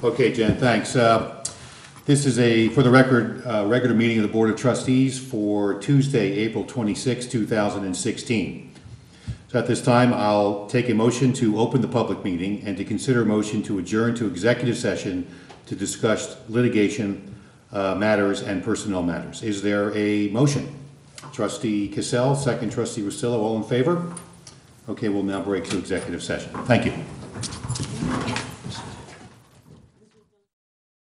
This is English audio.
Okay, Jen, thanks. This is for the record, regular meeting of the Board of Trustees for Tuesday, April 26, 2016. So at this time, I'll take a motion to open the public meeting and to consider a motion to adjourn to executive session to discuss litigation matters and personnel matters. Is there a motion? Trustee Cassell, second Trustee Russillo, all in favor? Okay, we'll now break to executive session. Thank you.